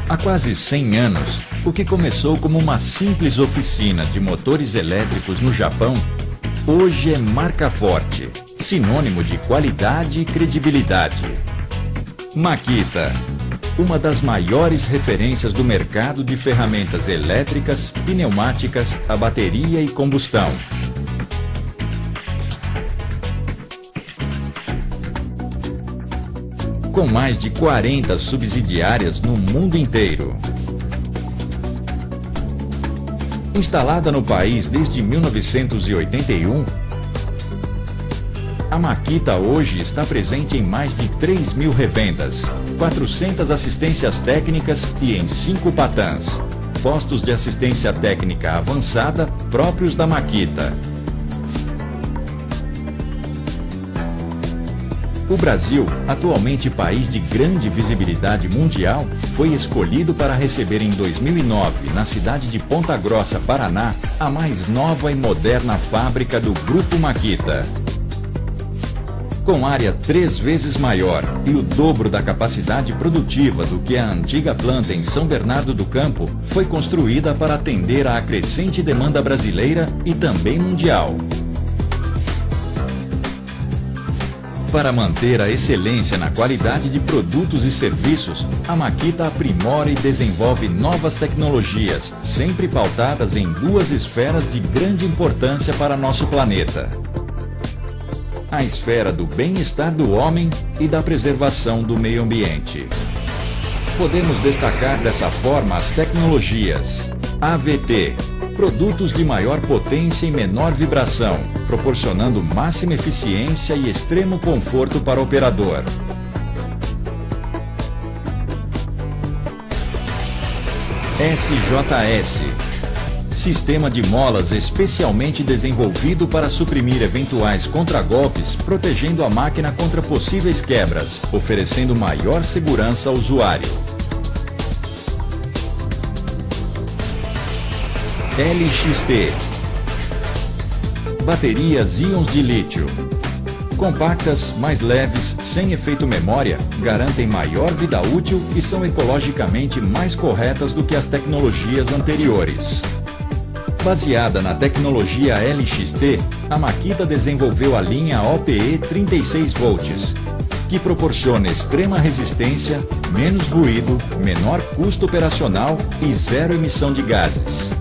Há quase 100 anos, o que começou como uma simples oficina de motores elétricos no Japão, hoje é marca forte, sinônimo de qualidade e credibilidade. Makita, uma das maiores referências do mercado de ferramentas elétricas, pneumáticas, a bateria e combustão. Com mais de 40 subsidiárias no mundo inteiro. Instalada no país desde 1981, a Makita hoje está presente em mais de 3.000 revendas, 400 assistências técnicas e em 5 patãs, postos de assistência técnica avançada próprios da Makita. O Brasil, atualmente país de grande visibilidade mundial, foi escolhido para receber em 2009, na cidade de Ponta Grossa, Paraná, a mais nova e moderna fábrica do Grupo Makita. Com área 3 vezes maior e o dobro da capacidade produtiva do que a antiga planta em São Bernardo do Campo, foi construída para atender à crescente demanda brasileira e também mundial. Para manter a excelência na qualidade de produtos e serviços, a Makita aprimora e desenvolve novas tecnologias, sempre pautadas em 2 esferas de grande importância para nosso planeta: a esfera do bem-estar do homem e da preservação do meio ambiente. Podemos destacar dessa forma as tecnologias AVT, produtos de maior potência e menor vibração, proporcionando máxima eficiência e extremo conforto para o operador. SJS, sistema de molas especialmente desenvolvido para suprimir eventuais contragolpes, protegendo a máquina contra possíveis quebras, oferecendo maior segurança ao usuário. LXT, baterias íons de lítio. Compactas, mais leves, sem efeito memória, garantem maior vida útil e são ecologicamente mais corretas do que as tecnologias anteriores. Baseada na tecnologia LXT, a Makita desenvolveu a linha OPE 36 volts, que proporciona extrema resistência, menos ruído, menor custo operacional e zero emissão de gases.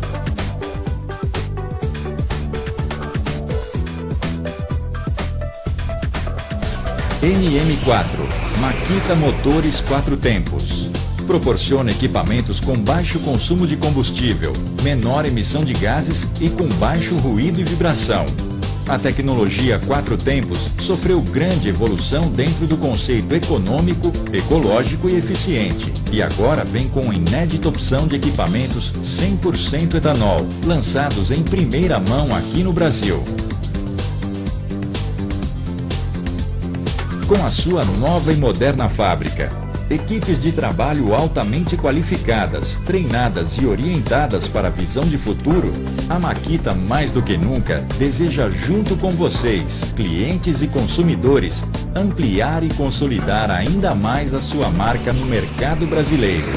NM4, Makita Motores 4 tempos. Proporciona equipamentos com baixo consumo de combustível, menor emissão de gases e com baixo ruído e vibração. A tecnologia 4 tempos sofreu grande evolução dentro do conceito econômico, ecológico e eficiente, e agora vem com a inédita opção de equipamentos 100% etanol, lançados em primeira mão aqui no Brasil. Com a sua nova e moderna fábrica, equipes de trabalho altamente qualificadas, treinadas e orientadas para a visão de futuro, a Makita, mais do que nunca, deseja, junto com vocês, clientes e consumidores, ampliar e consolidar ainda mais a sua marca no mercado brasileiro.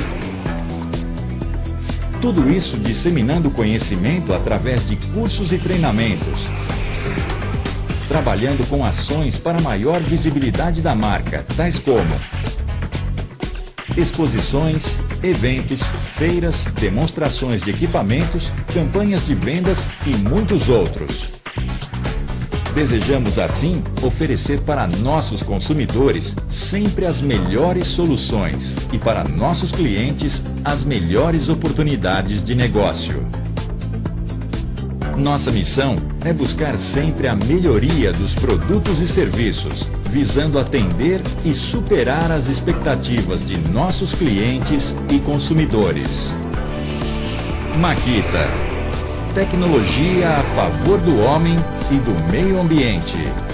Tudo isso disseminando conhecimento através de cursos e treinamentos, trabalhando com ações para maior visibilidade da marca, tais como exposições, eventos, feiras, demonstrações de equipamentos, campanhas de vendas e muitos outros. Desejamos, assim, oferecer para nossos consumidores sempre as melhores soluções e para nossos clientes as melhores oportunidades de negócio. Nossa missão é buscar sempre a melhoria dos produtos e serviços, visando atender e superar as expectativas de nossos clientes e consumidores. Makita, tecnologia a favor do homem e do meio ambiente.